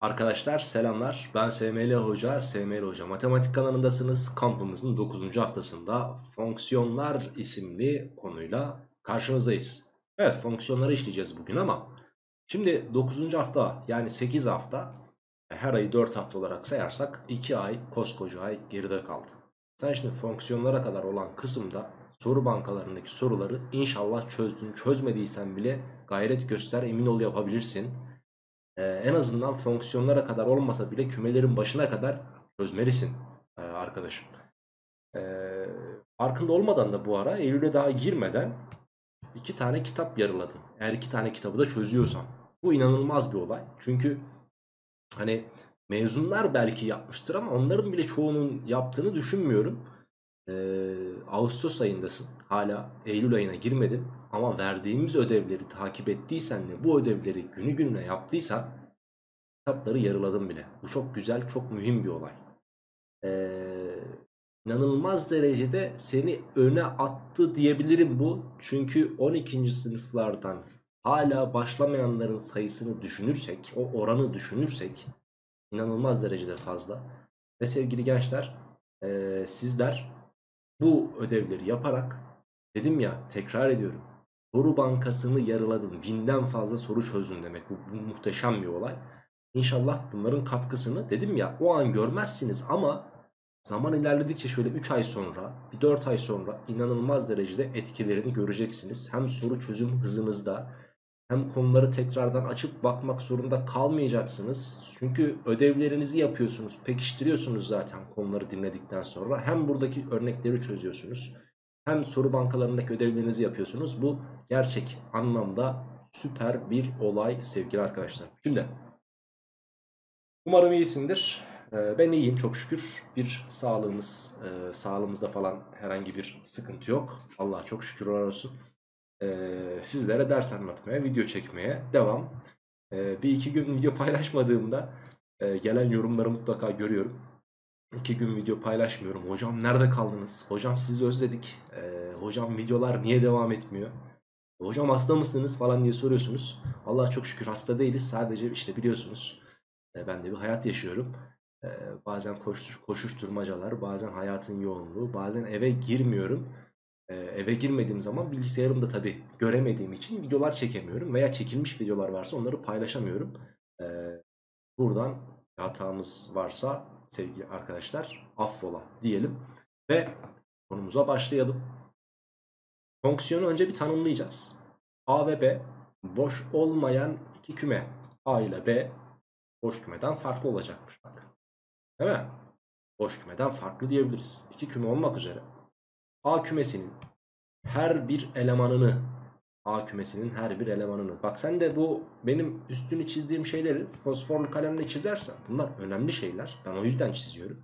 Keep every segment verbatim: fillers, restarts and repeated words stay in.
Arkadaşlar selamlar. Ben S M L Hoca, S M L Hoca Matematik kanalındasınız. Kampımızın dokuzuncu haftasında fonksiyonlar isimli konuyla karşınızdayız. Evet, fonksiyonları işleyeceğiz bugün ama şimdi dokuzuncu hafta yani sekiz hafta, her ayı dört hafta olarak sayarsak iki ay, koskoca ay geride kaldı. Sen şimdi fonksiyonlara kadar olan kısımda soru bankalarındaki soruları inşallah çözdün. Çözmediysen bile gayret göster, emin ol yapabilirsin. Ee, en azından fonksiyonlara kadar olmasa bile kümelerin başına kadar çözmelisin ee, arkadaşım. Ee, Farkında olmadan da bu ara Eylül'e daha girmeden iki tane kitap yarıladım. Eğer iki tane kitabı da çözüyorsam. Bu inanılmaz bir olay. Çünkü hani mezunlar belki yapmıştır ama onların bile çoğunun yaptığını düşünmüyorum. Ee, Ağustos ayındasın. Hala Eylül ayına girmedin. Ama verdiğimiz ödevleri takip ettiysen ve bu ödevleri günü gününe yaptıysan kitapları yarıladım bile. Bu çok güzel, çok mühim bir olay. Ee, inanılmaz derecede seni öne attı diyebilirim bu. Çünkü on ikinci sınıflardan hala başlamayanların sayısını düşünürsek, o oranı düşünürsek inanılmaz derecede fazla. Ve sevgili gençler, ee, sizler bu ödevleri yaparak, dedim ya, tekrar ediyorum, soru bankasını yarıladın, binden fazla soru çözdün demek. Bu, bu muhteşem bir olay. İnşallah bunların katkısını, dedim ya, o an görmezsiniz ama zaman ilerledikçe şöyle üç ay sonra, bir dört ay sonra inanılmaz derecede etkilerini göreceksiniz. Hem soru çözüm hızınızda hem konuları tekrardan açıp bakmak zorunda kalmayacaksınız. Çünkü ödevlerinizi yapıyorsunuz, pekiştiriyorsunuz zaten konuları dinledikten sonra. Hem buradaki örnekleri çözüyorsunuz, hem soru bankalarındaki ödevlerinizi yapıyorsunuz. Bu gerçek anlamda süper bir olay sevgili arkadaşlar. Şimdi umarım iyisindir. Ee, Ben iyiyim çok şükür. Bir sağlığımız, e, sağlığımızda falan herhangi bir sıkıntı yok. Allah'a çok şükürler olsun. Ee, sizlere ders anlatmaya, video çekmeye devam. Ee, bir iki gün video paylaşmadığımda e, gelen yorumları mutlaka görüyorum. İki gün video paylaşmıyorum. Hocam nerede kaldınız? Hocam sizi özledik. Ee, hocam videolar niye devam etmiyor? Hocam hasta mısınız falan diye soruyorsunuz. Allah'a çok şükür hasta değiliz. Sadece işte biliyorsunuz, e, ben de bir hayat yaşıyorum. E, bazen koştur, koşuşturmacalar, bazen hayatın yoğunluğu, bazen eve girmiyorum. E, eve girmediğim zaman bilgisayarımı da tabii göremediğim için videolar çekemiyorum. Veya çekilmiş videolar varsa onları paylaşamıyorum. E, buradan hatamız varsa sevgili arkadaşlar affola diyelim. Ve konumuza başlayalım. Fonksiyonu önce bir tanımlayacağız. A ve B boş olmayan iki küme. A ile B boş kümeden farklı olacakmış bak. Değil mi? Boş kümeden farklı diyebiliriz. İki küme olmak üzere. A kümesinin her bir elemanını A kümesinin her bir elemanını. Bak sen de bu benim üstünü çizdiğim şeyleri fosforlu kalemle çizersen bunlar önemli şeyler. Ben o yüzden çiziyorum.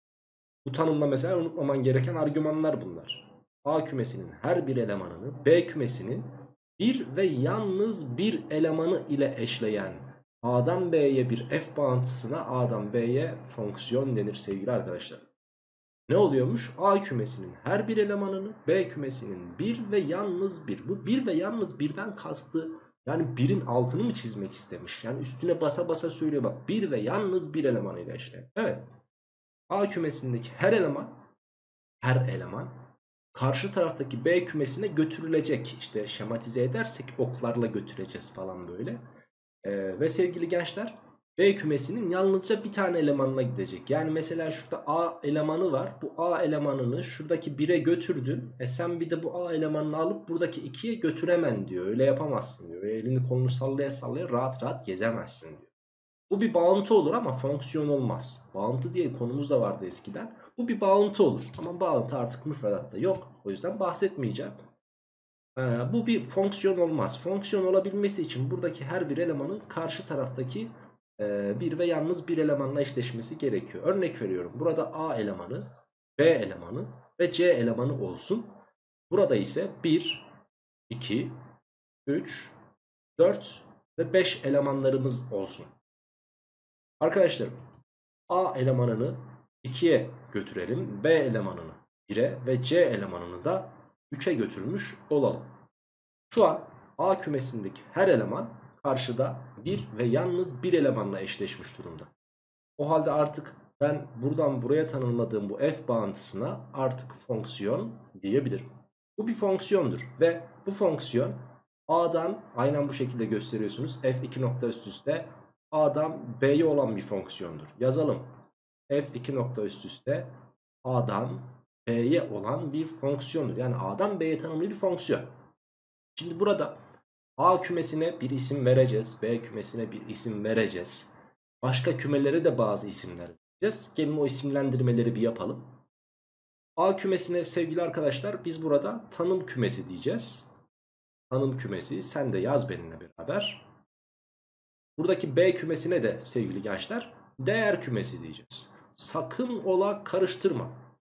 Bu tanımda mesela unutmaman gereken argümanlar bunlar. A kümesinin her bir elemanını B kümesinin bir ve yalnız bir elemanı ile eşleyen A'dan B'ye bir f bağıntısına A'dan B'ye fonksiyon denir sevgili arkadaşlar. Ne oluyormuş? A kümesinin her bir elemanını B kümesinin bir ve yalnız bir. Bu bir ve yalnız birden kastı yani birin altını mı çizmek istemiş? Yani üstüne basa basa söylüyor bak, bir ve yalnız bir elemanıyla eşleyen. Evet. A kümesindeki her eleman her eleman karşı taraftaki B kümesine götürülecek. İşte şematize edersek oklarla götüreceğiz falan böyle. Ee, ve sevgili gençler, B kümesinin yalnızca bir tane elemanına gidecek. Yani mesela şurada A elemanı var. Bu A elemanını şuradaki bire götürdün. E sen bir de bu A elemanını alıp buradaki ikiye götüremen diyor. Öyle yapamazsın diyor. Ve elini kolunu sallaya sallaya rahat rahat gezemezsin diyor. Bu bir bağıntı olur ama fonksiyon olmaz. Bağıntı diye konumuz da vardı eskiden. Bu bir bağıntı olur. Ama bağıntı artık müfredatta yok. O yüzden bahsetmeyeceğim. Ee, bu bir fonksiyon olmaz. Fonksiyon olabilmesi için buradaki her bir elemanın karşı taraftaki e, bir ve yalnız bir elemanla eşleşmesi gerekiyor. Örnek veriyorum. Burada A elemanı, B elemanı ve C elemanı olsun. Burada ise bir, iki, üç, dört ve beş elemanlarımız olsun. Arkadaşlarım, A elemanını ikiye götürelim. B elemanını bire ve C elemanını da üçe götürmüş olalım. Şu an A kümesindeki her eleman karşıda bir ve yalnız bir elemanla eşleşmiş durumda. O halde artık ben buradan buraya tanımladığım bu f bağıntısına artık fonksiyon diyebilirim. Bu bir fonksiyondur ve bu fonksiyon A'dan aynen bu şekilde gösteriyorsunuz. F iki nokta üst üste A'dan B'ye olan bir fonksiyondur. Yazalım. F iki nokta üst üste A'dan B'ye olan bir fonksiyondur. Yani A'dan B'ye tanımlı bir fonksiyon. Şimdi burada A kümesine bir isim vereceğiz. B kümesine bir isim vereceğiz. Başka kümelere de bazı isimler vereceğiz. Gelin o isimlendirmeleri bir yapalım. A kümesine sevgili arkadaşlar biz burada tanım kümesi diyeceğiz. Tanım kümesi, sen de yaz benimle beraber. Buradaki B kümesine de sevgili gençler değer kümesi diyeceğiz. Sakın ola karıştırma.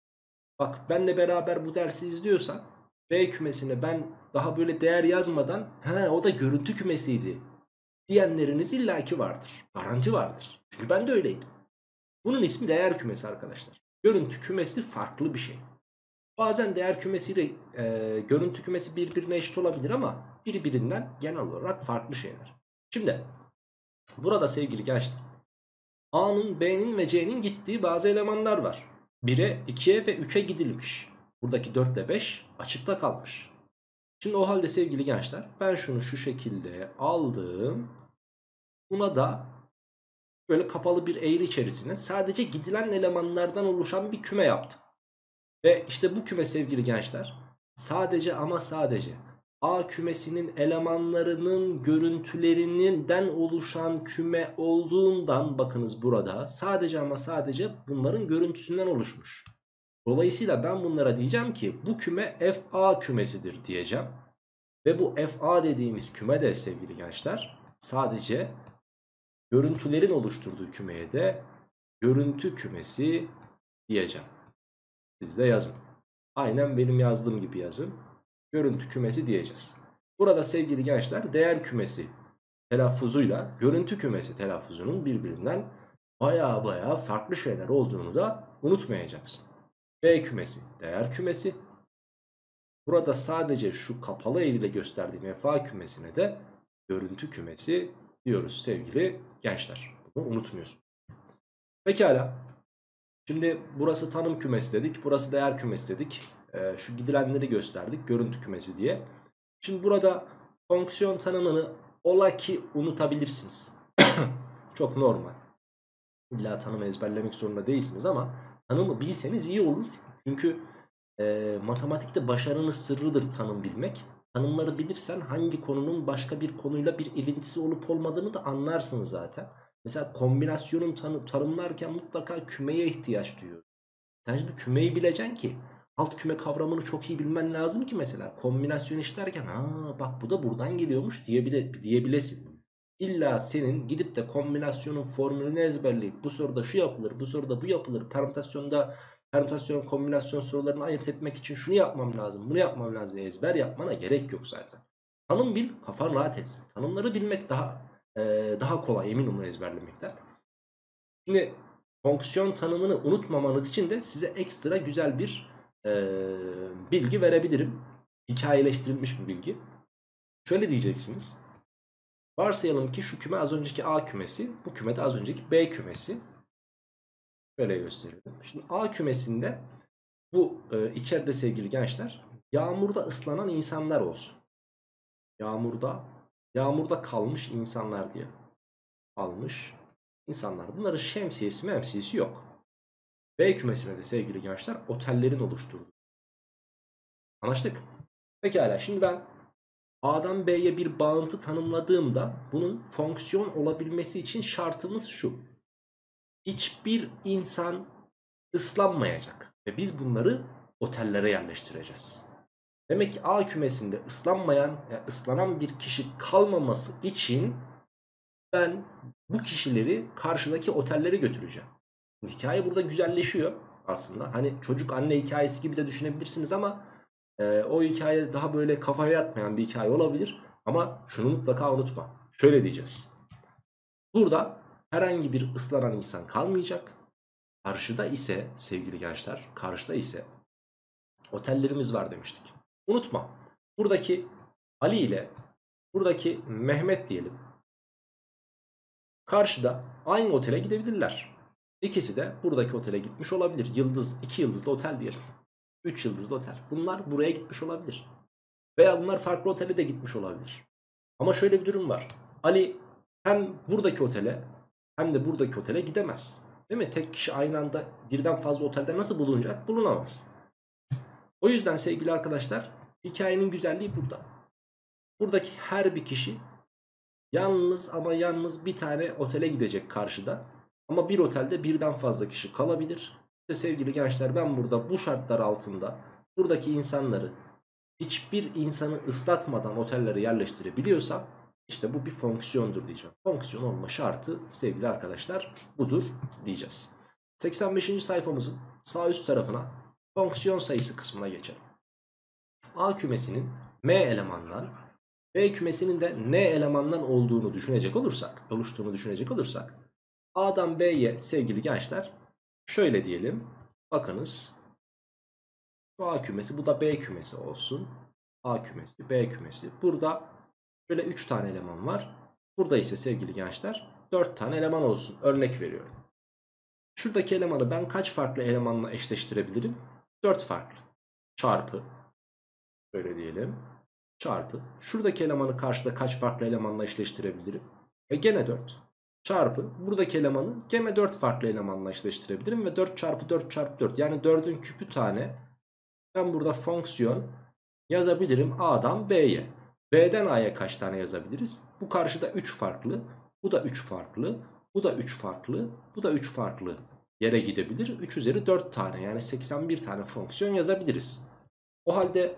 Bak benle beraber bu dersi izliyorsan B kümesine ben daha böyle değer yazmadan he o da görüntü kümesiydi diyenleriniz illaki vardır. Garanti vardır. Çünkü ben de öyleydim. Bunun ismi değer kümesi arkadaşlar. Görüntü kümesi farklı bir şey. Bazen değer kümesiyle e, görüntü kümesi birbirine eşit olabilir ama birbirinden genel olarak farklı şeyler. Şimdi burada sevgili gençler A'nın, B'nin ve C'nin gittiği bazı elemanlar var. bire, ikiye ve üçe gidilmiş. Buradaki dört ile beş açıkta kalmış. Şimdi o halde sevgili gençler ben şunu şu şekilde aldım. Buna da böyle kapalı bir eğri içerisine sadece gidilen elemanlardan oluşan bir küme yaptım. Ve işte bu küme sevgili gençler sadece ama sadece A kümesinin elemanlarının görüntülerinden oluşan küme olduğundan bakınız burada sadece ama sadece bunların görüntüsünden oluşmuş. Dolayısıyla ben bunlara diyeceğim ki bu küme F A kümesidir diyeceğim. Ve bu F A dediğimiz küme de sevgili gençler sadece görüntülerin oluşturduğu kümeye de görüntü kümesi diyeceğim. Siz de yazın. Aynen benim yazdığım gibi yazın. Görüntü kümesi diyeceğiz. Burada sevgili gençler değer kümesi telaffuzuyla görüntü kümesi telaffuzunun birbirinden baya baya farklı şeyler olduğunu da unutmayacaksın. B kümesi değer kümesi. Burada sadece şu kapalı eğriyle gösterdiğim F A kümesine de görüntü kümesi diyoruz sevgili gençler. Bunu unutmuyorsun. Pekala. Şimdi burası tanım kümesi dedik. Burası değer kümesi dedik. Ee, şu gidilenleri gösterdik. Görüntü kümesi diye. Şimdi burada fonksiyon tanımını ola ki unutabilirsiniz. Çok normal. İlla tanımı ezberlemek zorunda değilsiniz ama tanımı bilseniz iyi olur. Çünkü e, matematikte başarının sırrıdır tanım bilmek. Tanımları bilirsen hangi konunun başka bir konuyla bir ilintisi olup olmadığını da anlarsın zaten. Mesela kombinasyonun tanı tanımlarken mutlaka kümeye ihtiyaç duyuyor. Sen şimdi kümeyi bileceksin ki alt küme kavramını çok iyi bilmen lazım ki mesela kombinasyon işlerken aa bak bu da buradan geliyormuş diyebile, diyebilesin. İlla senin gidip de kombinasyonun formülünü ezberleyip bu soruda şu yapılır, bu soruda bu yapılır, permütasyonda permütasyon kombinasyon sorularını ayırt etmek için şunu yapmam lazım, bunu yapmam lazım diye ezber yapmana gerek yok zaten. Tanım bil, kafan rahat etsin. Tanımları bilmek daha e, daha kolay emin olun ezberlemekten. Şimdi fonksiyon tanımını unutmamanız için de size ekstra güzel bir e, bilgi verebilirim. Hikayeleştirilmiş bir bilgi. Şöyle diyeceksiniz. Varsayalım ki şu küme az önceki A kümesi, bu küme de az önceki B kümesi. Şöyle gösterelim. Şimdi A kümesinde bu e, içeride sevgili gençler yağmurda ıslanan insanlar olsun. Yağmurda, yağmurda kalmış insanlar diye. Kalmış insanlar. Bunların şemsiyesi memsiyesi yok. B kümesine de sevgili gençler otellerin oluşturduğu. Anlaştık. Pekala şimdi ben A'dan B'ye bir bağıntı tanımladığımda bunun fonksiyon olabilmesi için şartımız şu. Hiçbir insan ıslanmayacak ve biz bunları otellere yerleştireceğiz. Demek ki A kümesinde ıslanmayan, yani ıslanan bir kişi kalmaması için ben bu kişileri karşıdaki otellere götüreceğim. Hikaye burada güzelleşiyor aslında. Hani çocuk anne hikayesi gibi de düşünebilirsiniz ama e, o hikaye daha böyle kafaya yatmayan bir hikaye olabilir. Ama şunu mutlaka unutma. Şöyle diyeceğiz. Burada herhangi bir ıslanan insan kalmayacak. Karşıda ise sevgili gençler, karşıda ise otellerimiz var demiştik. Unutma. Buradaki Ali ile buradaki Mehmet diyelim. karşıda aynı otele gidebilirler. İkisi de buradaki otele gitmiş olabilir. Yıldız, iki yıldızlı otel diyelim. üç yıldızlı otel. Bunlar buraya gitmiş olabilir. Veya bunlar farklı otele de gitmiş olabilir. Ama şöyle bir durum var. Ali hem buradaki otele hem de buradaki otele gidemez. Değil mi? Tek kişi aynı anda birden fazla otelde nasıl bulunacak? Bulunamaz. O yüzden sevgili arkadaşlar, hikayenin güzelliği burada. Buradaki her bir kişi yalnız ama yalnız bir tane otele gidecek karşıda. Ama bir otelde birden fazla kişi kalabilir. İşte sevgili gençler, ben burada bu şartlar altında buradaki insanları hiçbir insanı ıslatmadan otellere yerleştirebiliyorsam işte bu bir fonksiyondur diyeceğim. Fonksiyon olma şartı sevgili arkadaşlar budur diyeceğiz. seksen beşinci sayfamızın sağ üst tarafına fonksiyon sayısı kısmına geçelim. A kümesinin M elemandan, B kümesinin de N elemandan olduğunu düşünecek olursak, oluştuğunu düşünecek olursak A'dan B'ye sevgili gençler şöyle diyelim. Bakınız, bu A kümesi, bu da B kümesi olsun. A kümesi, B kümesi. Burada böyle üç tane eleman var. Burada ise sevgili gençler dört tane eleman olsun. Örnek veriyorum. Şuradaki elemanı ben kaç farklı elemanla eşleştirebilirim? dört farklı. Çarpı. Böyle diyelim. Çarpı. Şuradaki elemanı karşıda kaç farklı elemanla eşleştirebilirim? E gene dört. Çarpı. Buradaki elemanı gene dört farklı elemanla eşleştirebilirim. Ve dört çarpı dört çarpı dört. Yani dördün küpü tane. Ben burada fonksiyon yazabilirim A'dan B'ye. B'den A'ya kaç tane yazabiliriz? Bu karşıda üç farklı. Bu da üç farklı. Bu da üç farklı. Bu da üç farklı yere gidebilir. üç üzeri dört tane, yani seksen bir tane fonksiyon yazabiliriz. O halde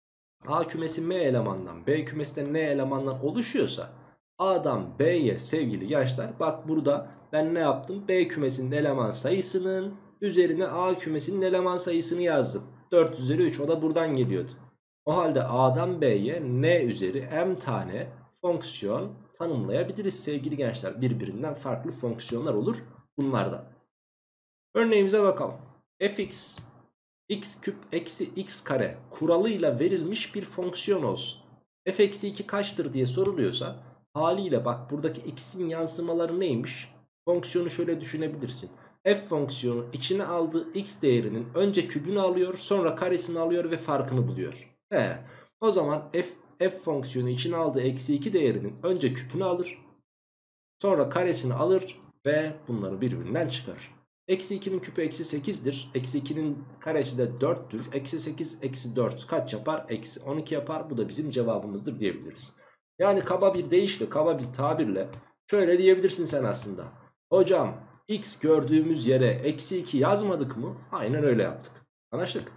A kümesi M elemandan, B kümesi de N elemandan oluşuyorsa A'dan B'ye sevgili gençler, bak burada ben ne yaptım? B kümesinin eleman sayısının üzerine A kümesinin eleman sayısını yazdım. dört üzeri üç, o da buradan geliyordu. O halde A'dan B'ye N üzeri M tane fonksiyon tanımlayabiliriz sevgili gençler. Birbirinden farklı fonksiyonlar olur bunlardan. Örneğimize bakalım. Fx x küp eksi x kare kuralıyla verilmiş bir fonksiyon olsun. F eksi iki kaçtır diye soruluyorsa haliyle bak buradaki x'in yansımaları neymiş? Fonksiyonu şöyle düşünebilirsin. F fonksiyonu içine aldığı x değerinin önce kübünü alıyor, sonra karesini alıyor ve farkını buluyor. He, o zaman f, f fonksiyonu içine aldığı eksi iki değerinin önce küpünü alır, sonra karesini alır ve bunları birbirinden çıkarır. Eksi ikinin küpü eksi sekizdir. Eksi ikinin karesi de dörttür. Eksi sekiz eksi dört kaç yapar? Eksi on iki yapar. Bu da bizim cevabımızdır diyebiliriz. Yani kaba bir deyişle, kaba bir tabirle şöyle diyebilirsin sen aslında. Hocam x gördüğümüz yere eksi iki yazmadık mı? Aynen öyle yaptık. Anlaştık.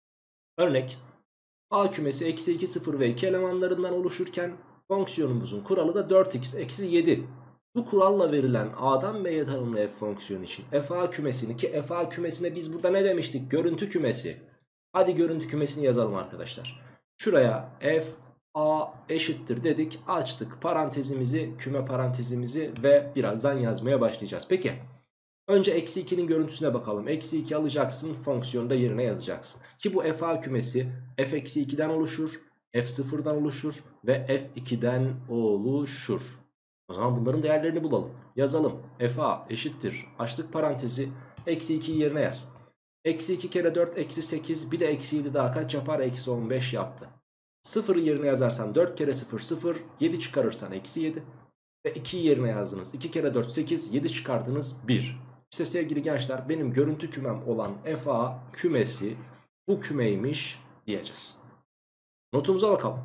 Örnek. A kümesi eksi iki, sıfır ve iki elemanlarından oluşurken fonksiyonumuzun kuralı da dört x eksi yedi. Bu kuralla verilen A'dan B'ye tanımlı f fonksiyonu için f a kümesini, ki f a kümesine biz burada ne demiştik? Görüntü kümesi. Hadi görüntü kümesini yazalım arkadaşlar. Şuraya f a eşittir dedik. Açtık parantezimizi, küme parantezimizi ve birazdan yazmaya başlayacağız. Peki. Önce eksi ikinin görüntüsüne bakalım. Eksi iki alacaksın, fonksiyonu da yerine yazacaksın. Ki bu f a kümesi f eksi ikiden oluşur, f sıfırdan oluşur ve f ikiden oluşur. O zaman bunların değerlerini bulalım. Yazalım. F a eşittir. Açtık parantezi. Eksi ikiyi yerine yaz. Eksi iki kere dört eksi sekiz. Bir de eksi yedi daha kaç yapar? Eksi on beş yaptı. sıfırı yerine yazarsan dört kere sıfır sıfır. yedi çıkarırsan eksi yedi. Ve ikiyi yerine yazdınız. iki kere dört sekiz. yedi çıkardınız bir. İşte sevgili gençler, benim görüntü kümem olan F A kümesi bu kümeymiş diyeceğiz. Notumuza bakalım.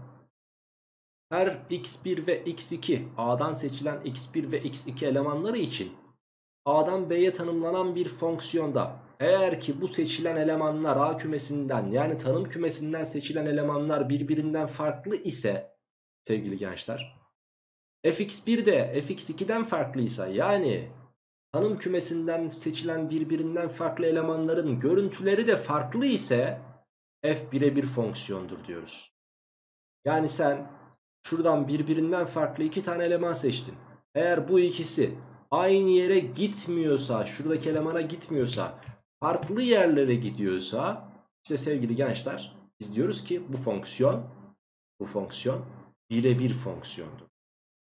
Her x bir ve x iki A'dan seçilen x bir ve x iki elemanları için A'dan B'ye tanımlanan bir fonksiyonda eğer ki bu seçilen elemanlar A kümesinden, yani tanım kümesinden seçilen elemanlar birbirinden farklı ise sevgili gençler, f x bir de f x ikiden farklıysa, yani tanım kümesinden seçilen birbirinden farklı elemanların görüntüleri de farklı ise f birebir fonksiyondur diyoruz. Yani sen şuradan birbirinden farklı iki tane eleman seçtin. Eğer bu ikisi aynı yere gitmiyorsa, şuradaki elemana gitmiyorsa, farklı yerlere gidiyorsa, işte sevgili gençler, biz diyoruz ki bu fonksiyon, bu fonksiyon birebir fonksiyondur.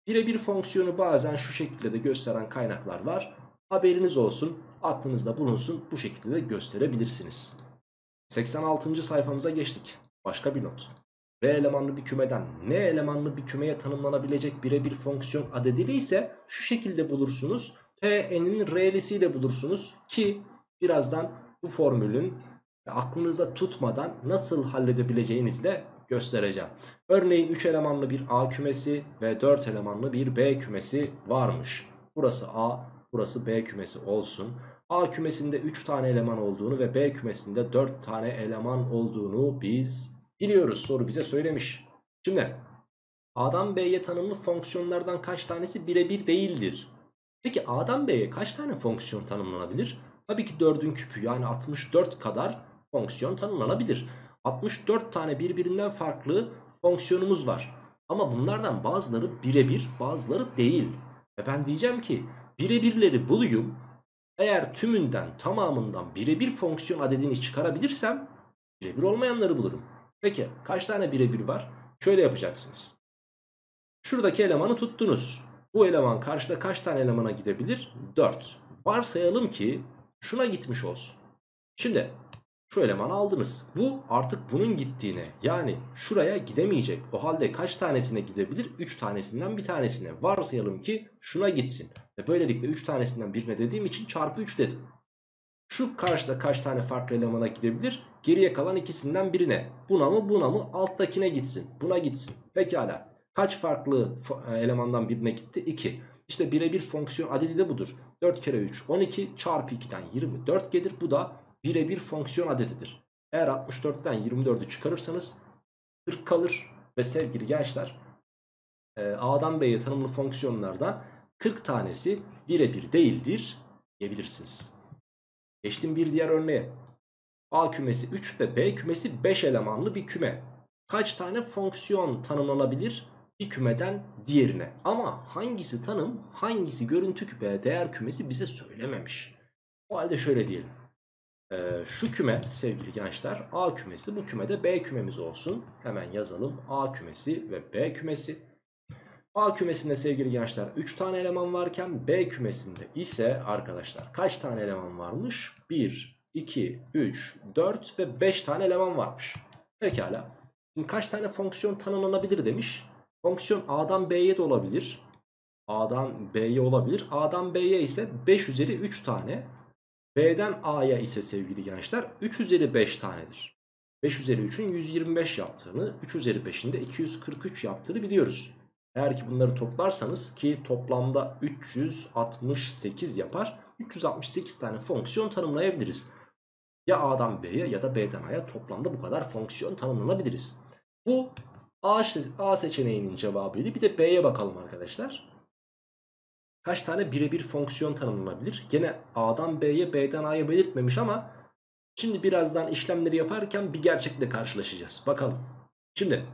Birebir fonksiyonu bazen şu şekilde de gösteren kaynaklar var. Haberiniz olsun, aklınızda bulunsun, bu şekilde de gösterebilirsiniz. seksen altıncı sayfamıza geçtik. Başka bir not. R elemanlı bir kümeden N elemanlı bir kümeye tanımlanabilecek birebir fonksiyon adedini ise şu şekilde bulursunuz. P'nin R'lisiyle bulursunuz ki birazdan bu formülün aklınızda tutmadan nasıl halledebileceğinizi de göstereceğim. Örneğin üç elemanlı bir A kümesi ve dört elemanlı bir B kümesi varmış. Burası A, burası B kümesi olsun. A kümesinde üç tane eleman olduğunu ve B kümesinde dört tane eleman olduğunu biz biliyoruz. Soru bize söylemiş. Şimdi A'dan B'ye tanımlı fonksiyonlardan kaç tanesi birebir değildir? Peki A'dan B'ye kaç tane fonksiyon tanımlanabilir? Tabii ki dördün küpü yani altmış dört kadar fonksiyon tanımlanabilir. altmış dört tane birbirinden farklı fonksiyonumuz var. Ama bunlardan bazıları birebir, bazıları değil. Ve ben diyeceğim ki birebirleri bulayım. Eğer tümünden, tamamından birebir fonksiyon adedini çıkarabilirsem birebir olmayanları bulurum. Peki kaç tane birebir var? Şöyle yapacaksınız. Şuradaki elemanı tuttunuz. Bu eleman karşıda kaç tane elemana gidebilir? dört. Varsayalım ki şuna gitmiş olsun. Şimdi şu elemanı aldınız. Bu artık bunun gittiğine, yani şuraya gidemeyecek. O halde kaç tanesine gidebilir? üç tanesinden bir tanesine. Varsayalım ki şuna gitsin. Ve böylelikle üç tanesinden birine dediğim için çarpı üç dedim. Şu karşıda kaç tane farklı elemana gidebilir? Geriye kalan ikisinden birine. Buna mı buna mı? Alttakine gitsin. Buna gitsin. Pekala. Kaç farklı elemandan birine gitti? iki. İşte birebir fonksiyon adedi de budur. dört kere üç on iki çarpı ikiden yirmi dört gelir. Bu da birebir fonksiyon adedidir. Eğer altmış dörtten yirmi dördü çıkarırsanız kırk kalır. Ve sevgili gençler, A'dan B'ye tanımlı fonksiyonlardan kırk tanesi birebir değildir diyebilirsiniz. Geçtim bir diğer örneğe. A kümesi üç ve B kümesi beş elemanlı bir küme. Kaç tane fonksiyon tanımlanabilir bir kümeden diğerine? Ama hangisi tanım, hangisi görüntü küpe değer kümesi bize söylememiş. O halde şöyle diyelim. Ee, şu küme sevgili gençler A kümesi, bu kümede B kümemiz olsun. Hemen yazalım. A kümesi ve B kümesi. A kümesinde sevgili gençler üç tane eleman varken B kümesinde ise arkadaşlar kaç tane eleman varmış? bir, iki, üç, dört ve beş tane eleman varmış. Pekala. Şimdi kaç tane fonksiyon tanımlanabilir demiş. Fonksiyon A'dan B'ye de olabilir. A'dan B'ye olabilir. A'dan B'ye ise beş üzeri üç tane. B'den A'ya ise sevgili gençler üç üzeri beş tanedir. beş üzeri üçün yüz yirmi beş yaptığını, üç üzeri beşin de iki yüz kırk üç yaptığını biliyoruz. Eğer ki bunları toplarsanız ki toplamda üç yüz altmış sekiz yapar. üç yüz altmış sekiz tane fonksiyon tanımlayabiliriz. Ya A'dan B'ye ya da B'den A'ya toplamda bu kadar fonksiyon tanımlanabiliriz. Bu A, A seçeneğinin cevabıydı. Bir de B'ye bakalım arkadaşlar. Kaç tane birebir fonksiyon tanımlanabilir? Gene A'dan B'ye, B'den A'ya belirtmemiş ama şimdi birazdan işlemleri yaparken bir gerçekle karşılaşacağız. Bakalım. Şimdi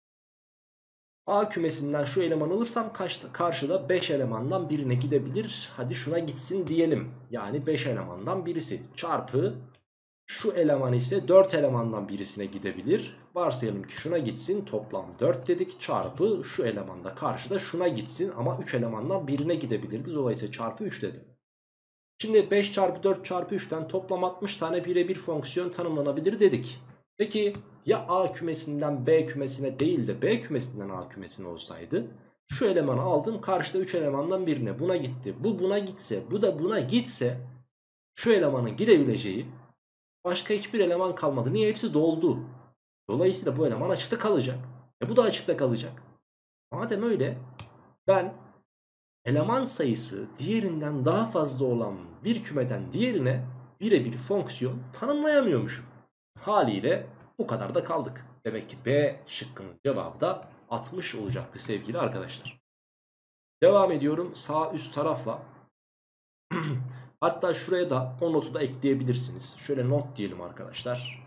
A kümesinden şu eleman alırsam karşıda beş elemandan birine gidebilir. Hadi şuna gitsin diyelim. Yani beş elemandan birisi çarpı şu eleman ise dört elemandan birisine gidebilir. Varsayalım ki şuna gitsin, toplam dört dedik, çarpı şu eleman da karşıda şuna gitsin ama üç elemandan birine gidebilirdi. Dolayısıyla çarpı üç dedim. Şimdi beş çarpı dört çarpı üçten toplam altmış tane birebir fonksiyon tanımlanabilir dedik. Peki ya A kümesinden B kümesine değil de B kümesinden A kümesine olsaydı? Şu elemanı aldım, karşıda üç elemandan birine, buna gitti. Bu buna gitse, bu da buna gitse şu elemanın gidebileceği başka hiçbir eleman kalmadı. Niye? Hepsi doldu. Dolayısıyla bu eleman açıkta kalacak. E bu da açıkta kalacak. Madem öyle, ben eleman sayısı diğerinden daha fazla olan bir kümeden diğerine birebir fonksiyon tanımlayamıyormuşum. Haliyle bu kadar da kaldık. Demek ki B şıkkının cevabı da altmış olacaktı sevgili arkadaşlar. Devam ediyorum sağ üst tarafla. Hatta şuraya da o notu da ekleyebilirsiniz. Şöyle not diyelim arkadaşlar.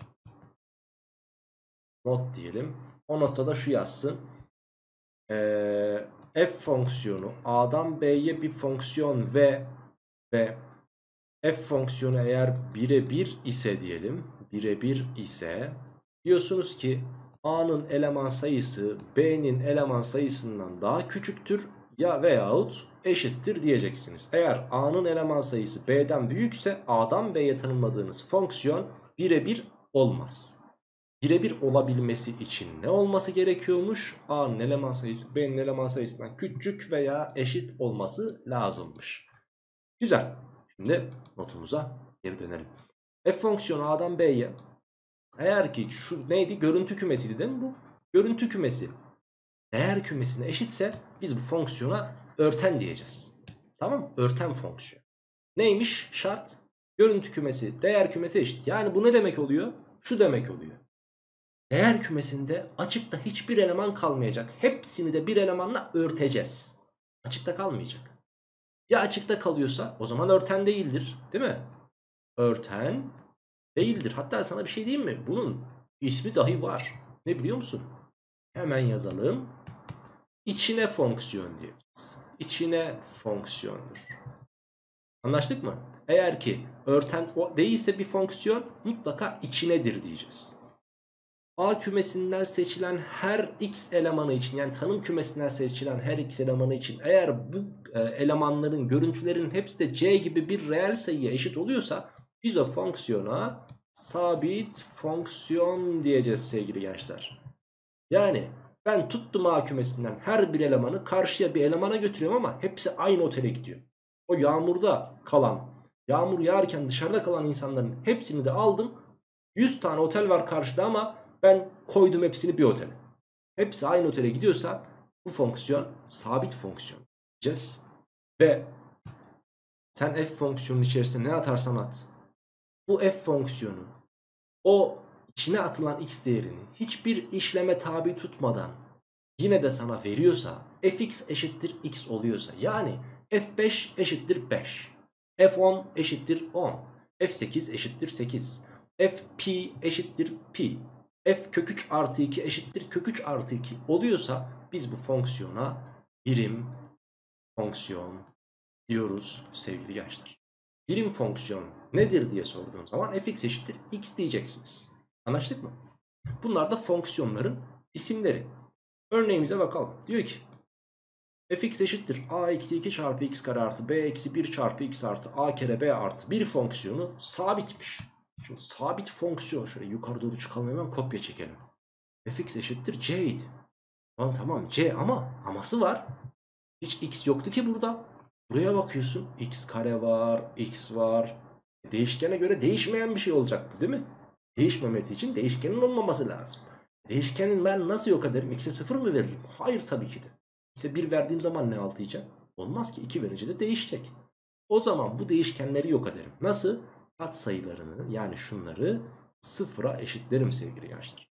Not diyelim. O notta da şu yazsın. Ee, f fonksiyonu A'dan B'ye bir fonksiyon ve ve f fonksiyonu eğer birebir ise diyelim. Birebir ise diyorsunuz ki A'nın eleman sayısı B'nin eleman sayısından daha küçüktür ya veyahut eşittir diyeceksiniz. Eğer A'nın eleman sayısı B'den büyükse A'dan B'ye tanımladığınız fonksiyon birebir olmaz. Birebir olabilmesi için ne olması gerekiyormuş? A'nın eleman sayısı B'nin eleman sayısından küçük veya eşit olması lazımmış. Güzel. Şimdi notumuza geri dönelim. F fonksiyonu A'dan B'ye, eğer ki şu neydi? Görüntü kümesiydi değil mi bu? Görüntü kümesi değer kümesine eşitse biz bu fonksiyona örten diyeceğiz. Tamam, örten fonksiyon. Neymiş şart? Görüntü kümesi değer kümesi eşit. Yani bu ne demek oluyor? Şu demek oluyor. Değer kümesinde açıkta hiçbir eleman kalmayacak. Hepsini de bir elemanla örteceğiz. Açıkta kalmayacak. Ya açıkta kalıyorsa o zaman örten değildir. Değil mi? Örten değildir. Hatta sana bir şey diyeyim mi? Bunun ismi dahi var. Ne biliyor musun? Hemen yazalım. İçine fonksiyon diyeceğiz. İçine fonksiyondur. Anlaştık mı? Eğer ki örten o değilse bir fonksiyon mutlaka içinedir diyeceğiz. A kümesinden seçilen her x elemanı için, yani tanım kümesinden seçilen her x elemanı için eğer bu e, elemanların görüntülerinin hepsi de C gibi bir reel sayıya eşit oluyorsa biz o fonksiyona sabit fonksiyon diyeceğiz sevgili gençler. Yani ben tuttum A kümesinden her bir elemanı karşıya bir elemana götürüyorum ama hepsi aynı otele gidiyor. O yağmurda kalan, yağmur yağarken dışarıda kalan insanların hepsini de aldım. yüz tane otel var karşıda ama ben koydum hepsini bir otele. Hepsi aynı otele gidiyorsa bu fonksiyon sabit fonksiyon diyeceğiz. Ve sen f fonksiyonun içerisine ne atarsan at, bu f fonksiyonu o içine atılan x değerini hiçbir işleme tabi tutmadan yine de sana veriyorsa, fx eşittir x oluyorsa, yani f beş eşittir beş, f on eşittir on, f sekiz eşittir sekiz, f pi eşittir pi, f kök üç artı iki eşittir kök üç artı iki oluyorsa biz bu fonksiyona birim fonksiyon diyoruz sevgili gençler. Birim fonksiyon nedir diye sorduğum zaman fx eşittir x diyeceksiniz. Anlaştık mı? Bunlar da fonksiyonların isimleri. Örneğimize bakalım. Diyor ki fx eşittir a eksi iki çarpı x kare artı b eksi bir çarpı x artı a kere b artı bir fonksiyonu sabitmiş. Şimdi sabit fonksiyon, şöyle yukarı doğru çıkalım, hemen kopya çekelim. Fx eşittir c idi. Tamam tamam c, ama aması var. Hiç x yoktu ki burada. Buraya bakıyorsun, x kare var, x var. Değişkene göre değişmeyen bir şey olacak bu, değil mi? Değişmemesi için değişkenin olmaması lazım. Değişkenin ben nasıl yok ederim? X'e sıfır mı veririm? Hayır tabii ki de. X'e bir verdiğim zaman ne alacak? Olmaz ki, iki verince de değişecek. O zaman bu değişkenleri yok ederim. Nasıl? Katsayılarını, yani şunları sıfıra eşitlerim sevgili gençler.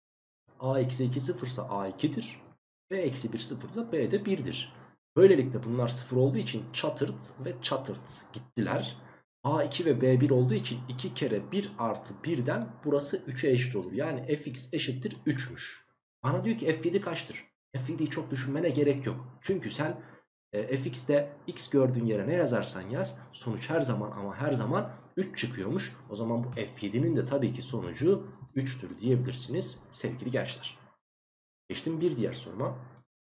A eksi iki sıfırsa a ikidir. B eksi bir sıfırsa b de birdir. Böylelikle bunlar sıfır olduğu için çatırt ve çatırt gittiler. a iki ve b bir olduğu için iki kere bir artı birden burası üçe eşit olur. Yani fx eşittir üçmüş. Bana diyor ki f yedi kaçtır? f yediyi çok düşünmene gerek yok. Çünkü sen e, fx'te x gördüğün yere ne yazarsan yaz, sonuç her zaman ama her zaman üç çıkıyormuş. O zaman bu f yedinin de tabii ki sonucu üçtür diyebilirsiniz sevgili gençler. Geçtim bir diğer soruma.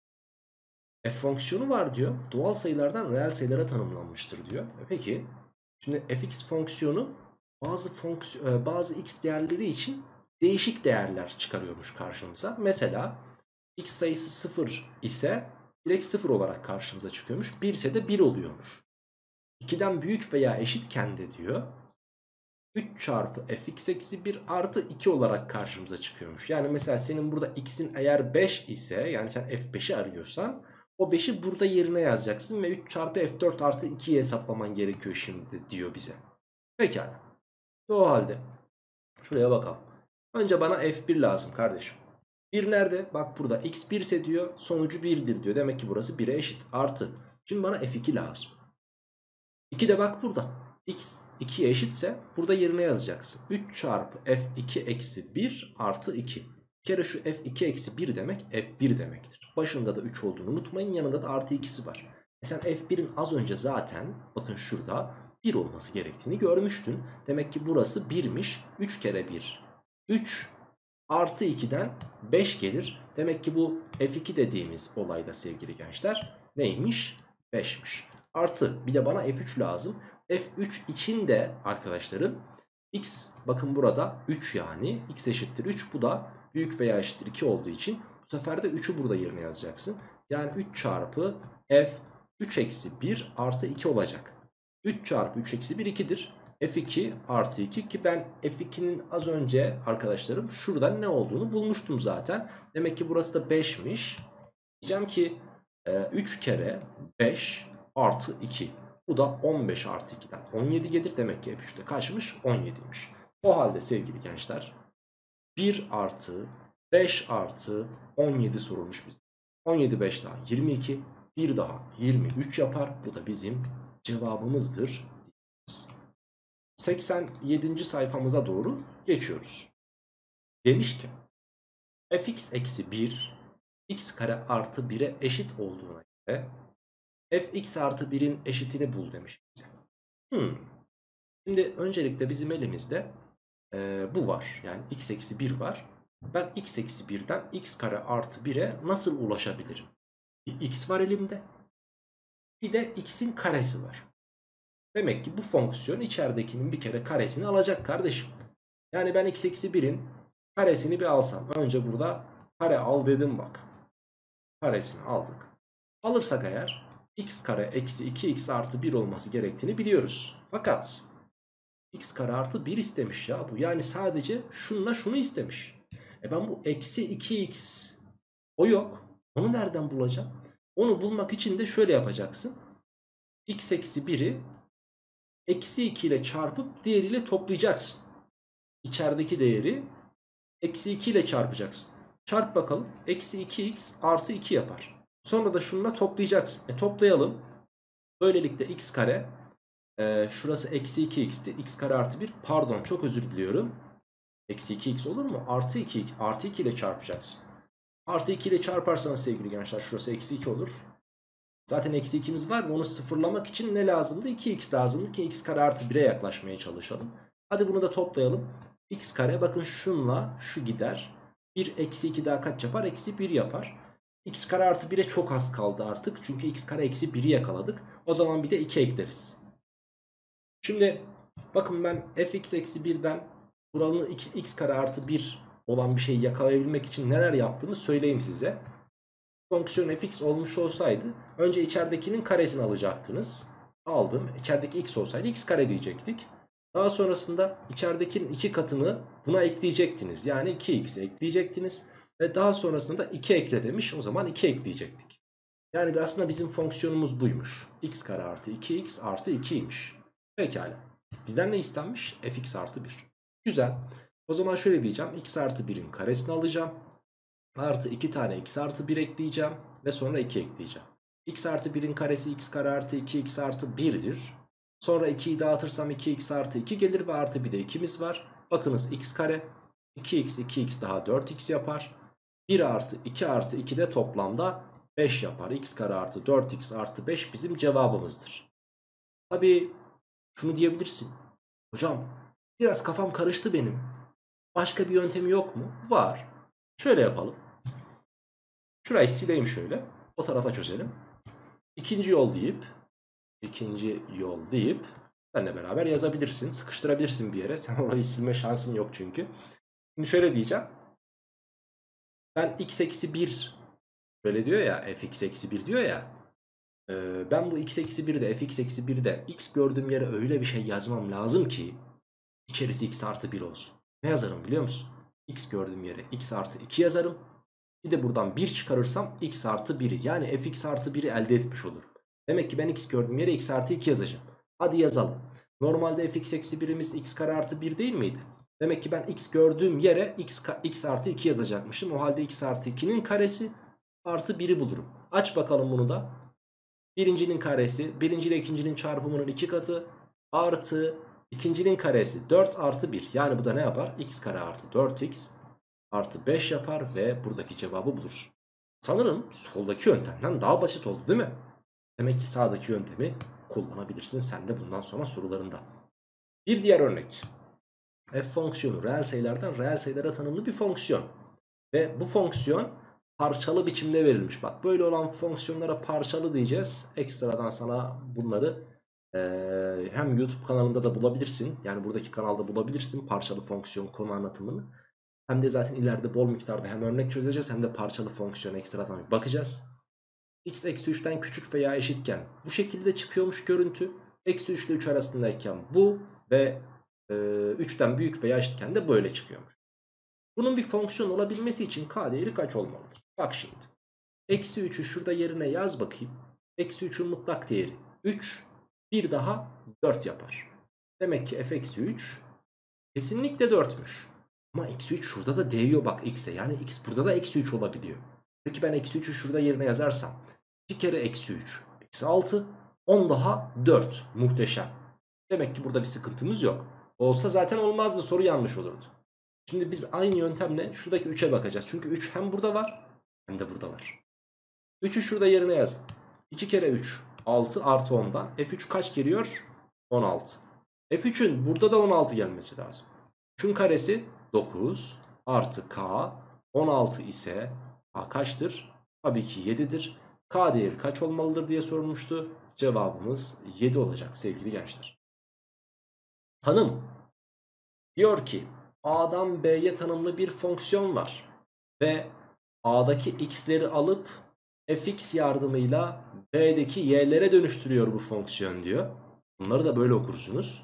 F fonksiyonu var diyor. Doğal sayılardan reel sayılara tanımlanmıştır diyor. Peki şimdi fx fonksiyonu bazı fonksiyon, bazı x değerleri için değişik değerler çıkarıyormuş karşımıza. Mesela x sayısı sıfır ise direkt sıfır olarak karşımıza çıkıyormuş. bir ise de bir oluyormuş. ikiden büyük veya eşitken de diyor üç çarpı fx eksi bir artı iki olarak karşımıza çıkıyormuş. Yani mesela senin burada x'in eğer beş ise, yani sen f beşi arıyorsan o beşi burada yerine yazacaksın ve üç çarpı f dört artı ikiyi hesaplaman gerekiyor şimdi diyor bize. Pekala. O halde şuraya bakalım. Önce bana f bir lazım kardeşim. bir nerede? Bak burada x bir ise diyor sonucu birdir diyor. Demek ki burası bire eşit. Artı. Şimdi bana f iki lazım. iki de bak burada. X ikiye eşitse burada yerine yazacaksın. üç çarpı f iki eksi bir artı iki. Bir kere şu f iki eksi bir demek f bir demektir. Başında da üç olduğunu unutmayın. Yanında da artı ikisi var. E sen f birin az önce zaten bakın şurada bir olması gerektiğini görmüştün. Demek ki burası birmiş. üç kere bir. üç artı ikiden beş gelir. Demek ki bu f iki dediğimiz olayda sevgili gençler neymiş? beşmiş. Artı bir de bana f üç lazım. f üç için de arkadaşlarım x bakın burada üç, yani x eşittir üç, bu da büyük veya eşittir iki olduğu için bu sefer de üçü burada yerine yazacaksın. Yani üç çarpı f üç eksi bir artı iki olacak. üç çarpı üç eksi bir ikidir. f iki artı iki, ki ben f ikinin az önce arkadaşlarım şurada ne olduğunu bulmuştum zaten. Demek ki burası da beşmiş. Diyeceğim ki üç kere beş artı iki. Bu da on beş artı ikiden on yedi gelir. Demek ki f üçte kaçmış? on yediymiş. O halde sevgili gençler bir artı beş artı on yedi sorulmuş bize. on yedi beş daha yirmi iki. bir daha yirmi üç yapar. Bu da bizim cevabımızdır. seksen yedinci sayfamıza doğru geçiyoruz. Demiş ki fx eksi bir x kare artı bire eşit olduğuna göre fx artı birin eşitini bul demiş bize. Hmm. Şimdi öncelikle bizim elimizde e, bu var. Yani x eksi bir var. Ben x eksi birden x kare artı bire nasıl ulaşabilirim? Bir x var elimde. Bir de x'in karesi var. Demek ki bu fonksiyon içeridekinin bir kere karesini alacak kardeşim. Yani ben x eksi birin karesini bir alsam. Önce burada kare al dedim bak. Karesini aldık. Alırsak eğer x kare eksi iki x artı bir olması gerektiğini biliyoruz. Fakat x kare artı bir istemiş ya bu. Yani sadece şununla şunu istemiş. E ben bu eksi iki x o yok. Onu nereden bulacağım? Onu bulmak için de şöyle yapacaksın. X eksi biri eksi iki ile çarpıp diğeriyle toplayacaksın. İçerideki değeri eksi iki ile çarpacaksın. Çarp bakalım. Eksi iki x artı iki yapar. Sonra da şununla toplayacaksın. E toplayalım. Böylelikle x kare e, şurası eksi iki x'ti. X kare artı bir. Pardon, çok özür diliyorum. Eksi iki x olur mu? Artı iki, artı iki ile çarpacaksın. Artı iki ile çarparsanız sevgili gençler şurası eksi iki olur. Zaten eksi ikimiz var ve onu sıfırlamak için ne lazımdı? iki x lazımdı ki x kare artı bire yaklaşmaya çalışalım. Hadi bunu da toplayalım. X kare bakın şunla şu gider. bir eksi iki daha kaç yapar? Eksi bir yapar. X kare artı bire çok az kaldı artık. Çünkü x kare eksi biri yakaladık. O zaman bir de iki ekleriz. Şimdi bakın ben fx eksi birden buranın x kare artı bir olan bir şeyi yakalayabilmek için neler yaptığımı söyleyeyim size. Fonksiyon fx olmuş olsaydı önce içeridekinin karesini alacaktınız. Aldım. İçerideki x olsaydı x kare diyecektik. Daha sonrasında içeridekinin iki katını buna ekleyecektiniz. Yani iki x'e ekleyecektiniz. Ve daha sonrasında iki ekle demiş. O zaman iki ekleyecektik. Yani aslında bizim fonksiyonumuz buymuş. X kare artı iki x artı ikiymiş. Pekala. Bizden ne istenmiş? Fx artı bir. Güzel. O zaman şöyle diyeceğim. X artı birin karesini alacağım. Artı iki tane x artı bir ekleyeceğim. Ve sonra iki ekleyeceğim. X artı birin karesi x kare artı iki x artı bir'dir. Sonra ikiyi dağıtırsam iki x artı iki gelir ve artı bir de ikimiz var. Bakınız x kare. iki x iki x daha dört x yapar. bir artı iki artı iki de toplamda beş yapar. X kare artı dört x artı beş bizim cevabımızdır. Tabii şunu diyebilirsin. Hocam biraz kafam karıştı benim. Başka bir yöntemi yok mu? Var. Şöyle yapalım. Şurayı sileyim şöyle. O tarafa çözelim. İkinci yol deyip ikinci yol deyip benimle beraber yazabilirsin. Sıkıştırabilirsin bir yere. Sen orayı silme şansın yok çünkü. Şimdi şöyle diyeceğim. Ben x eksi bir böyle diyor ya, fx eksi bir diyor ya. E, ben bu x eksi birde fx eksi birde x gördüğüm yere öyle bir şey yazmam lazım ki içerisi x artı bir olsun. Ne yazarım biliyor musun? X gördüğüm yere x artı iki yazarım. Bir de buradan bir çıkarırsam x artı biri, yani fx artı biri elde etmiş olurum. Demek ki ben x gördüğüm yere x artı iki yazacağım. Hadi yazalım. Normalde fx eksi birimiz x kare artı bir değil miydi? Demek ki ben x gördüğüm yere x, x artı iki yazacakmışım. O halde x artı ikinin karesi artı biri bulurum. Aç bakalım bunu da. Birincinin karesi, birinci ile ikincinin çarpımının iki katı artı ikincinin karesi dört artı bir. Yani bu da ne yapar? X kare artı dört x artı beş yapar ve buradaki cevabı buluruz. Sanırım soldaki yöntemden daha basit oldu değil mi? Demek ki sağdaki yöntemi kullanabilirsin sen de bundan sonra sorularında. Bir diğer örnek. F fonksiyonu reel sayılardan reel sayılara tanımlı bir fonksiyon. Ve bu fonksiyon parçalı biçimde verilmiş. Bak böyle olan fonksiyonlara parçalı diyeceğiz. Ekstradan sana bunları e, hem YouTube kanalında da bulabilirsin. Yani buradaki kanalda bulabilirsin parçalı fonksiyon konu anlatımını. Hem de zaten ileride bol miktarda hem örnek çözeceğiz hem de parçalı fonksiyon ekstradan bakacağız. X eksi üçten küçük veya eşitken bu şekilde çıkıyormuş görüntü. Eksi üç ile üç arasındayken bu ve e, üçten büyük veya eşitken de böyle çıkıyormuş. Bunun bir fonksiyon olabilmesi için k değeri kaç olmalıdır? Bak şimdi. Eksi üçü şurada yerine yaz bakayım. Eksi üçün mutlak değeri üç. Bir daha dört yapar. Demek ki f eksi üç kesinlikle dörtmüş. Ama eksi üç şurada da değiyor bak x'e. Yani x burada da eksi üç olabiliyor. Peki ben eksi üçü şurada yerine yazarsam. iki kere eksi üç. Eksi altı. on daha dört. Muhteşem. Demek ki burada bir sıkıntımız yok. Olsa zaten olmazdı, soru yanlış olurdu. Şimdi biz aynı yöntemle şuradaki üçe bakacağız. Çünkü üç hem burada var hem de burada var. üçü şurada yerine yazın. iki kere üç altı artı ondan. f üç kaç geliyor? on altı. f üçün burada da on altı gelmesi lazım. üçün karesi dokuz artı k. on altı ise k kaçtır? Tabii ki yedidir. K değeri kaç olmalıdır diye sorulmuştu. Cevabımız yedi olacak sevgili gençler. Tanım diyor ki A'dan B'ye tanımlı bir fonksiyon var. Ve A'daki x'leri alıp fx yardımıyla B'deki y'lere dönüştürüyor bu fonksiyon diyor. Bunları da böyle okursunuz.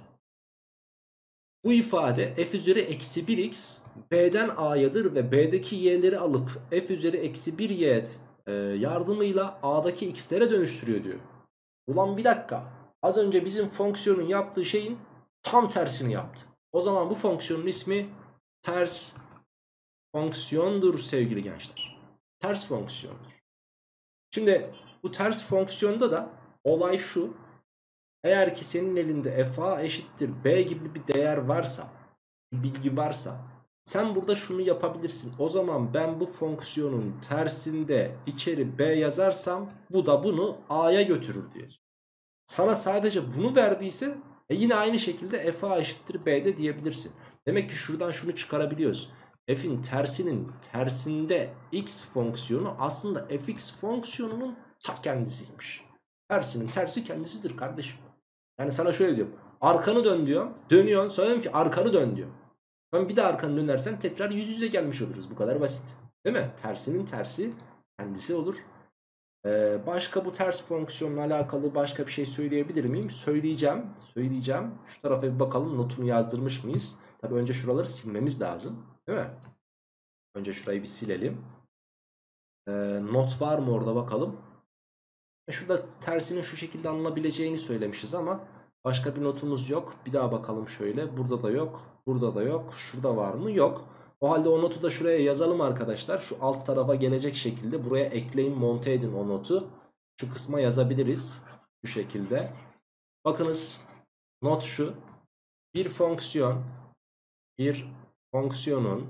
Bu ifade f üzeri eksi bir x B'den A'yadır ve B'deki y'leri alıp f üzeri eksi bir y e, yardımıyla A'daki x'lere dönüştürüyor diyor. Ulan bir dakika. Az önce bizim fonksiyonun yaptığı şeyin tam tersini yaptı. O zaman bu fonksiyonun ismi ters fonksiyondur sevgili gençler. Ters fonksiyondur. Şimdi bu ters fonksiyonda da olay şu. Eğer ki senin elinde f a eşittir b gibi bir değer varsa, bir bilgi varsa sen burada şunu yapabilirsin. O zaman ben bu fonksiyonun tersinde içeri b yazarsam bu da bunu a'ya götürür diye. Sana sadece bunu verdiyse e yine aynı şekilde f a eşittir b'de diyebilirsin. Demek ki şuradan şunu çıkarabiliyoruz. F'in tersinin tersinde x fonksiyonu aslında fx fonksiyonunun ta kendisiymiş. Tersinin tersi kendisidir kardeşim. Yani sana şöyle diyorum. Arkanı dön diyor. Dönüyorsun. Sonra diyorum ki arkanı dön diyor. Sonra bir de arkanı dönersen tekrar yüz yüze gelmiş oluruz. Bu kadar basit. Değil mi? Tersinin tersi kendisi olur. Ee, başka bu ters fonksiyonla alakalı başka bir şey söyleyebilir miyim? Söyleyeceğim. Söyleyeceğim. Şu tarafa bir bakalım. Notunu yazdırmış mıyız? Tabii önce şuraları silmemiz lazım. Değil mi? Önce şurayı bir silelim. Ee, not var mı orada bakalım. Şurada tersinin şu şekilde alınabileceğini söylemişiz ama başka bir notumuz yok. Bir daha bakalım şöyle. Burada da yok. Burada da yok. Şurada var mı? Yok. O halde o notu da şuraya yazalım arkadaşlar. Şu alt tarafa gelecek şekilde buraya ekleyin, monte edin o notu. Şu kısma yazabiliriz. Bu şekilde. Bakınız. Not şu. Bir fonksiyon bir fonksiyonun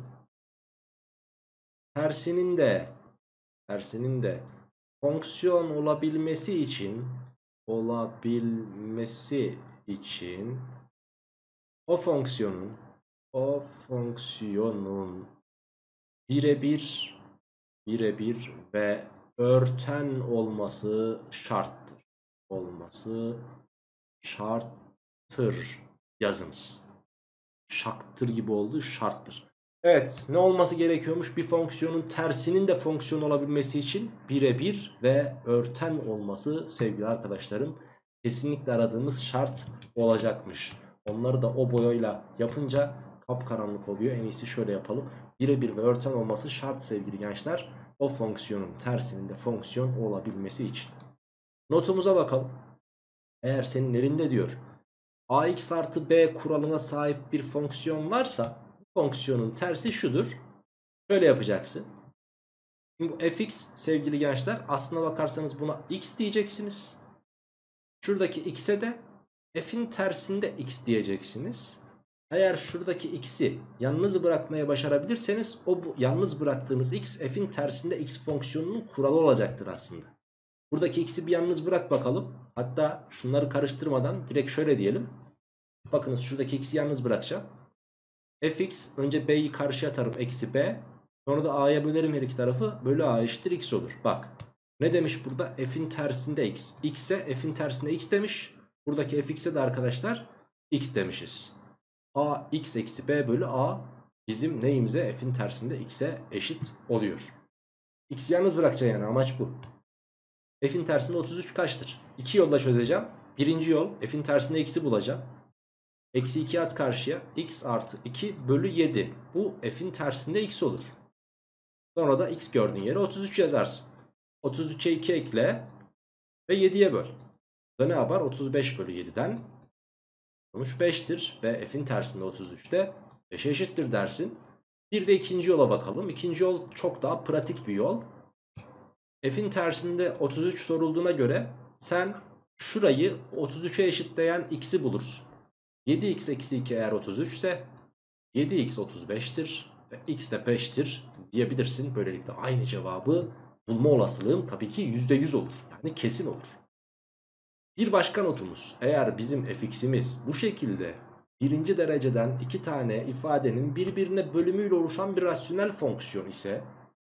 tersinin de tersinin de fonksiyon olabilmesi için olabilmesi için o fonksiyonun o fonksiyonun birebir birebir ve örten olması şarttır. Olması şarttır yazınız. Şarttır gibi oldu, şarttır. Evet, ne olması gerekiyormuş? Bir fonksiyonun tersinin de fonksiyon olabilmesi için birebir ve örten olması sevgili arkadaşlarım kesinlikle aradığımız şart olacakmış. Onları da o boyayla yapınca kapkaranlık oluyor. En iyisi şöyle yapalım. Birebir ve örten olması şart sevgili gençler. O fonksiyonun tersinin de fonksiyon olabilmesi için. Notumuza bakalım. Eğer senin elinde diyor ax artı b kuralına sahip bir fonksiyon varsa fonksiyonun tersi şudur. Şöyle yapacaksın. Şimdi bu fx sevgili gençler aslına bakarsanız buna x diyeceksiniz. Şuradaki x'e de f'in tersinde x diyeceksiniz. Eğer şuradaki x'i yalnız bırakmaya başarabilirseniz o bu yalnız bıraktığınız x f'in tersinde x fonksiyonunun kuralı olacaktır aslında. Buradaki x'i bir yalnız bırak bakalım. Hatta şunları karıştırmadan direkt şöyle diyelim. Bakınız şuradaki x'i yalnız bırakacağım. Fx önce b'yi karşıya atarım eksi b. Sonra da a'ya bölerim her iki tarafı. Bölü a eşittir x olur. Bak. Ne demiş burada? F'in tersinde x. X'e f'in tersinde x demiş. Buradaki fx'e de arkadaşlar x demişiz. A x eksi b bölü a bizim neyimize? F'in tersinde x'e eşit oluyor. X'i yalnız bırakacaksın yani, amaç bu. F'in tersinde otuz üç kaçtır? İki yolla çözeceğim. Birinci yol, f'in tersinde x'i bulacağım. Eksi iki at karşıya. X artı iki bölü yedi. Bu f'in tersinde x olur. Sonra da x gördüğün yere otuz üç yazarsın. otuz üçe iki ekle ve yediye böl. Bu da ne yapar? otuz beş bölü yediden sonuç beştir. Ve f'in tersinde otuz üçte beşe eşittir dersin. Bir de ikinci yola bakalım. İkinci yol çok daha pratik bir yol. F'in tersinde otuz üç sorulduğuna göre sen şurayı otuz üçe eşitleyen x'i bulursun. yedi x eksi iki eğer otuz üç ise yedi x otuz beştir ve x de beştir diyebilirsin. Böylelikle aynı cevabı bulma olasılığın tabii ki yüzde yüz olur. Yani kesin olur. Bir başka notumuz, eğer bizim fx'imiz bu şekilde birinci dereceden iki tane ifadenin birbirine bölümüyle oluşan bir rasyonel fonksiyon ise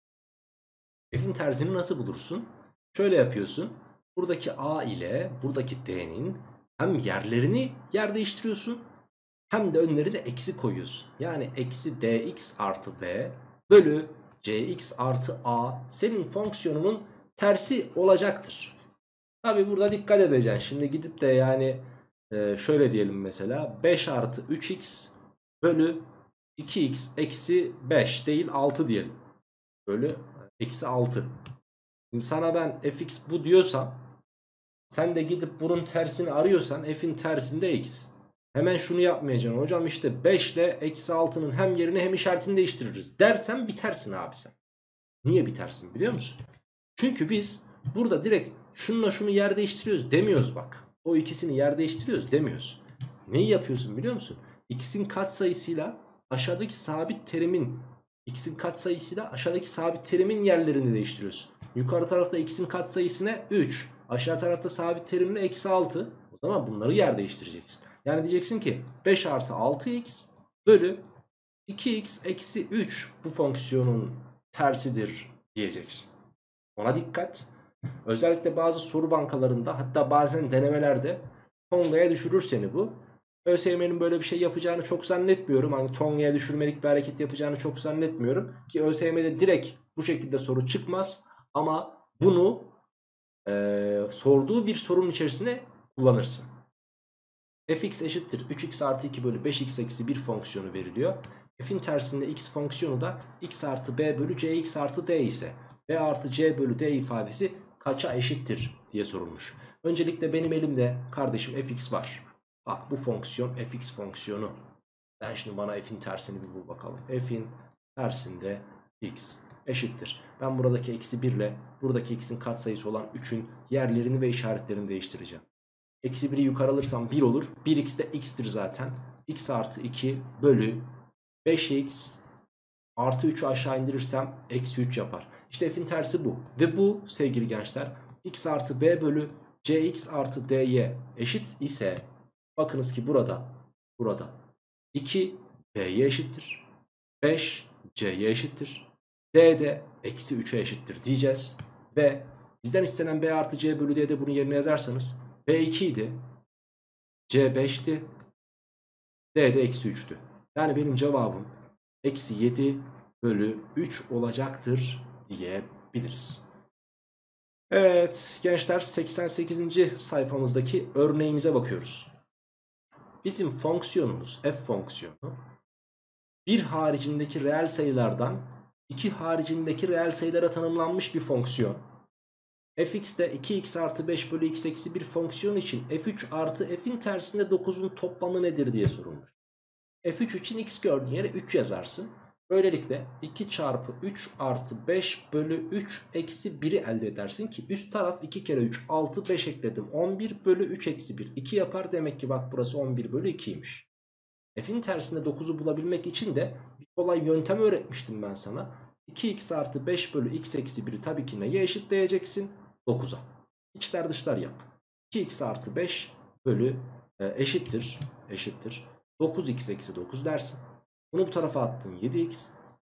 f'in tersini nasıl bulursun? Şöyle yapıyorsun. Buradaki a ile buradaki d'nin hem yerlerini yer değiştiriyorsun hem de önlerine eksi koyuyorsun. Yani eksi dx artı b bölü cx artı a senin fonksiyonunun tersi olacaktır. Tabi burada dikkat edeceksin. Şimdi gidip de yani e, şöyle diyelim mesela beş artı üç x bölü iki x eksi beş değil altı diyelim. Bölü eksi altı. Şimdi sana ben fx bu diyorsam, sen de gidip bunun tersini arıyorsan f'in tersinde x. Hemen şunu yapmayacaksın. Hocam işte beş ile eksi altının hem yerini hem işaretini değiştiririz dersen bitersin abi sen. Niye bitersin biliyor musun? Çünkü biz burada direkt şununla şunu yer değiştiriyoruz demiyoruz bak. O ikisini yer değiştiriyoruz demiyoruz. Neyi yapıyorsun biliyor musun? X'in katsayısıyla aşağıdaki sabit terimin X'in katsayısıyla aşağıdaki sabit terimin yerlerini değiştiriyorsun. Yukarı tarafta X'in katsayısı ne? üç. Aşağı tarafta sabit terimine eksi altı. O zaman bunları yer değiştireceksin. Yani diyeceksin ki beş artı altı x bölü iki x eksi üç bu fonksiyonun tersidir diyeceksin. Ona dikkat. Özellikle bazı soru bankalarında, hatta bazen denemelerde tongaya düşürür seni bu. ÖSYM'nin böyle bir şey yapacağını çok zannetmiyorum. Hani tongaya düşürmelik bir hareket yapacağını çok zannetmiyorum. Ki ÖSYM'de direkt bu şekilde soru çıkmaz. Ama bunu e, sorduğu bir sorunun içerisinde kullanırsın. Fx eşittir üç x artı iki bölü beş x eksi bir fonksiyonu veriliyor. F'in tersinde x fonksiyonu da x artı b bölü cx artı d ise b artı c bölü d ifadesi kaça eşittir diye sorulmuş. Öncelikle benim elimde kardeşim fx var. Bak bu fonksiyon fx fonksiyonu. Sen şimdi bana f'in tersini bir bul bakalım. F'in tersinde x eşittir. Ben buradaki eksi bir ile buradaki x'in katsayısı olan üçün yerlerini ve işaretlerini değiştireceğim. Eksi biri yukarı alırsam bir olur. bir x de x'tir zaten. X artı iki bölü beş x artı üçü aşağı indirirsem eksi üç yapar. İşte f'in tersi bu. Ve bu sevgili gençler x artı b bölü cx artı dy eşit ise bakınız ki burada burada iki b'ye eşittir. beş c'ye eşittir. D de eksi üçe eşittir diyeceğiz. Ve bizden istenen b artı c bölü d'de bunu yerine yazarsanız b iki idi. C beşti. D de eksi üçtü. Yani benim cevabım eksi yedi bölü üç olacaktır diyebiliriz. Evet gençler, seksen sekizinci sayfamızdaki örneğimize bakıyoruz. Bizim fonksiyonumuz f fonksiyonu bir haricindeki reel sayılardan iki haricindeki reel sayılara tanımlanmış bir fonksiyon. Fx'de iki x artı beş bölü x eksi bir fonksiyon için f üç artı f'in tersinde dokuzun toplamı nedir diye sorulmuş. f üç için x gördüğün yere üç yazarsın. Böylelikle iki çarpı üç artı beş bölü üç eksi biri elde edersin ki üst taraf iki kere üç altı, beş ekledim on bir bölü üç eksi bir iki yapar. Demek ki bak burası on bir bölü ikiymiş. F'in tersinde dokuzu bulabilmek için de bir kolay yöntem öğretmiştim ben sana. iki x artı beş bölü x eksi biri tabii ki neye eşitleyeceksin? dokuza. İçler dışlar yap. iki x artı beş bölü e, eşittir eşittir dokuz x eksi dokuz dersin. Bunu bu tarafa attın yedi x.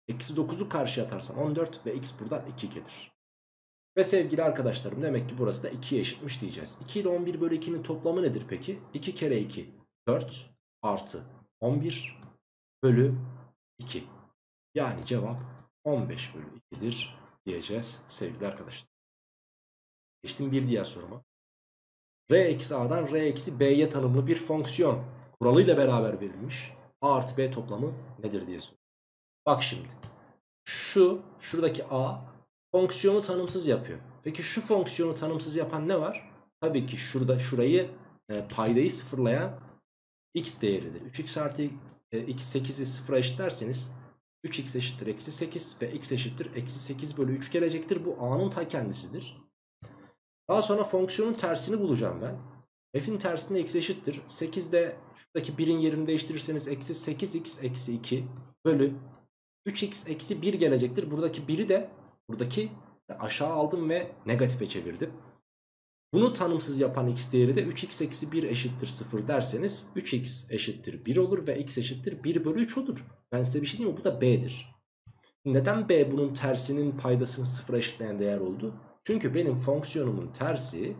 Eksi dokuzu karşıya atarsam on dört ve x buradan iki gelir. Ve sevgili arkadaşlarım demek ki burası da ikiye eşitmiş diyeceğiz. iki ile on bir bölü ikinin toplamı nedir peki? iki kere iki dört artı on bir bölü iki. Yani cevap on beş bölü iki'dir diyeceğiz sevgili arkadaşlar. Geçtim bir diğer soruma. R eksi A'dan R eksi B'ye tanımlı bir fonksiyon kuralıyla beraber verilmiş. A artı B toplamı nedir diye soruyor. Bak şimdi. Şu, şuradaki A fonksiyonu tanımsız yapıyor. Peki şu fonksiyonu tanımsız yapan ne var? Tabii ki şurada şurayı e, paydayı sıfırlayan x değeridir. üç x artı e, x sekizi sıfıra eşitlerseniz üç x eşittir eksi sekiz ve x eşittir eksi sekiz bölü üç gelecektir. Bu A'nın ta kendisidir. Daha sonra fonksiyonun tersini bulacağım ben. F'in tersinde x eşittir. sekizde şuradaki birin yerini değiştirirseniz eksi sekiz x eksi iki bölü üç x eksi bir gelecektir. Buradaki biri de buradaki aşağı aldım ve negatife çevirdim. Bunu tanımsız yapan x değeri de üç x eksi bir eşittir sıfır derseniz üç x eşittir bir olur ve x eşittir bir bölü üç olur. Ben size bir şey diyeyim mi? Bu da b'dir. Neden b bunun tersinin paydasını sıfıra eşitleyen değer oldu? Çünkü benim fonksiyonumun tersi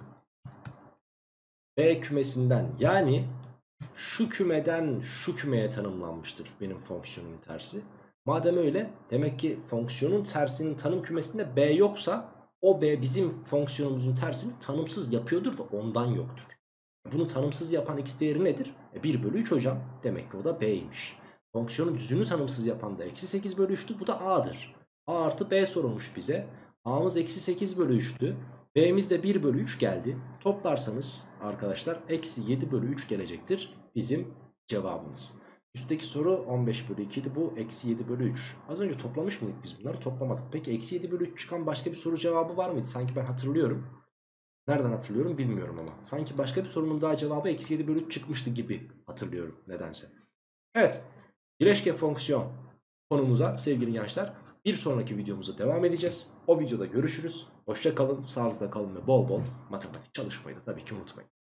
B kümesinden, yani şu kümeden şu kümeye tanımlanmıştır benim fonksiyonumun tersi. Madem öyle, demek ki fonksiyonun tersinin tanım kümesinde B yoksa o B bizim fonksiyonumuzun tersini tanımsız yapıyordur da ondan yoktur. Bunu tanımsız yapan x değeri nedir? E bir bölü üç hocam. Demek ki o da B'ymiş. Fonksiyonun düzünü tanımsız yapan da eksi sekiz bölü üç'tü. Bu da A'dır. A artı B sorulmuş bize. A'mız eksi sekiz bölü üç'tü. B'miz de bir bölü üç geldi. Toplarsanız arkadaşlar eksi yedi bölü üç gelecektir bizim cevabımız. Üstteki soru on beş bölü iki idi, bu eksi yedi bölü üç. Az önce toplamış mıydık biz bunları? Toplamadık. Peki eksi yedi bölü üç çıkan başka bir soru cevabı var mıydı? Sanki ben hatırlıyorum. Nereden hatırlıyorum bilmiyorum ama. Sanki başka bir sorunun daha cevabı eksi yedi bölü üç çıkmıştı gibi hatırlıyorum nedense. Evet. Bileşke fonksiyon konumuza sevgili gençler bir sonraki videomuza devam edeceğiz. O videoda görüşürüz. Hoşça kalın, sağlıkla kalın ve bol bol matematik çalışmayı da tabii ki unutmayın.